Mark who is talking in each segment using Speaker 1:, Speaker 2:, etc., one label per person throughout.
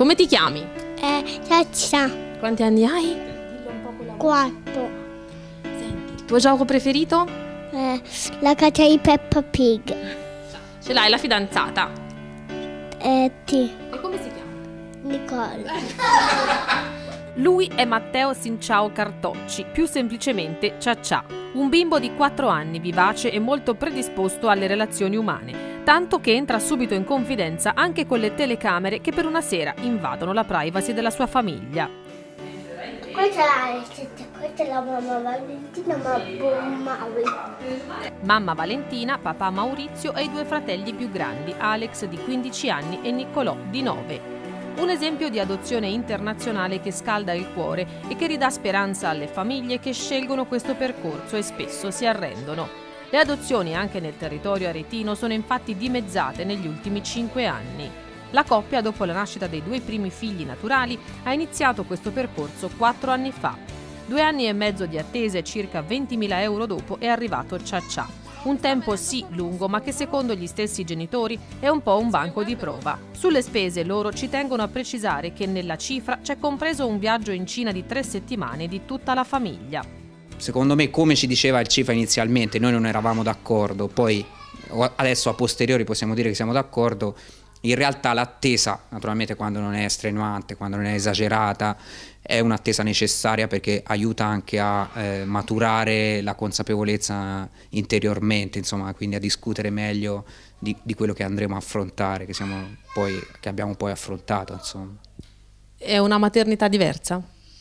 Speaker 1: come ti chiami?
Speaker 2: Ciaccia,
Speaker 1: Quanti anni hai?
Speaker 2: 4.
Speaker 1: Senti, il tuo gioco preferito?
Speaker 2: La caccia di Peppa Pig.
Speaker 1: Ce l'hai la fidanzata?
Speaker 2: Sì,
Speaker 1: E come si chiama?
Speaker 2: Nicole.
Speaker 3: Lui è Matteo Sinciao Cartocci, più semplicemente Ciaccia, un bimbo di 4 anni, vivace e molto predisposto alle relazioni umane, tanto che entra subito in confidenza anche con le telecamere che per una sera invadono la privacy della sua famiglia.
Speaker 2: Questa è la ricetta, questa è la mamma Valentina,
Speaker 3: Mamma Valentina, papà Maurizio e i 2 fratelli più grandi, Alex di 15 anni e Niccolò di 9. Un esempio di adozione internazionale che scalda il cuore e che ridà speranza alle famiglie che scelgono questo percorso e spesso si arrendono. Le adozioni anche nel territorio aretino sono infatti dimezzate negli ultimi 5 anni. La coppia, dopo la nascita dei 2 primi figli naturali, ha iniziato questo percorso 4 anni fa. 2 anni e mezzo di attesa e circa 20.000 euro dopo è arrivato Ciaccia. Un tempo sì lungo, ma che secondo gli stessi genitori è un po' un banco di prova. Sulle spese loro ci tengono a precisare che nella cifra c'è compreso un viaggio in Cina di 3 settimane di tutta la famiglia.
Speaker 4: Secondo me, come ci diceva il CIFA inizialmente, noi non eravamo d'accordo, poi adesso a posteriori possiamo dire che siamo d'accordo. In realtà l'attesa, naturalmente quando non è estenuante, quando non è esagerata, è un'attesa necessaria perché aiuta anche a maturare la consapevolezza interiormente, insomma, quindi a discutere meglio di quello che andremo a affrontare, che abbiamo poi affrontato, insomma.
Speaker 1: È una maternità diversa?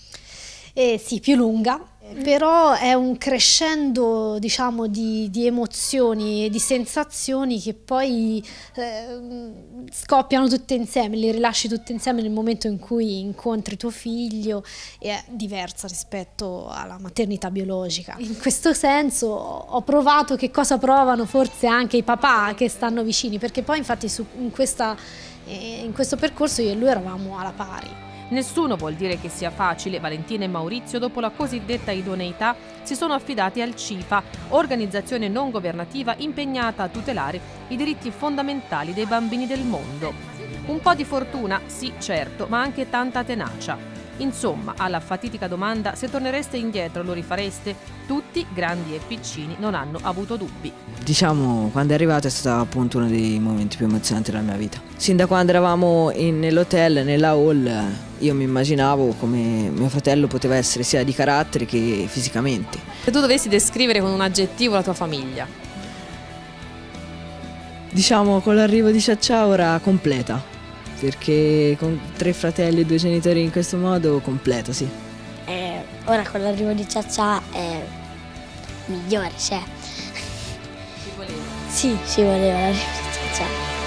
Speaker 5: Sì, più lunga, però è un crescendo, diciamo, di emozioni e di sensazioni che poi scoppiano tutte insieme, le rilasci tutte insieme nel momento in cui incontri tuo figlio, e è diversa rispetto alla maternità biologica. In questo senso ho provato che cosa provano forse anche i papà che stanno vicini, perché poi infatti in questo percorso io e lui eravamo alla pari.
Speaker 3: Nessuno vuol dire che sia facile. Valentina e Maurizio, dopo la cosiddetta idoneità, si sono affidati al CIFA, organizzazione non governativa impegnata a tutelare i diritti fondamentali dei bambini del mondo. Un po' di fortuna, sì, certo, ma anche tanta tenacia. Insomma, alla fatidica domanda se tornereste indietro lo rifareste, tutti, grandi e piccini, non hanno avuto dubbi.
Speaker 6: Diciamo, quando è arrivato è stato appunto uno dei momenti più emozionanti della mia vita. Sin da quando eravamo nell'hotel, nella hall, io mi immaginavo come mio fratello poteva essere sia di carattere che fisicamente.
Speaker 1: Se tu dovessi descrivere con un aggettivo la tua famiglia?
Speaker 6: Diciamo, con l'arrivo di Ciaccia ora completa, perché con 3 fratelli e 2 genitori in questo modo completa, sì.
Speaker 2: Ora con l'arrivo di Ciaccia è migliore, cioè.
Speaker 1: Ci voleva.
Speaker 2: Sì, ci voleva l'arrivo di Ciaccia.